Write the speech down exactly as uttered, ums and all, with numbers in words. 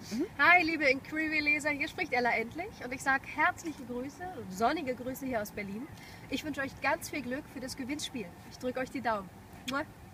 Mhm. Hi, liebe Inqueery-Leser, hier spricht Ella Endlich und ich sage herzliche Grüße, sonnige Grüße hier aus Berlin. Ich wünsche euch ganz viel Glück für das Gewinnspiel. Ich drücke euch die Daumen. Mua.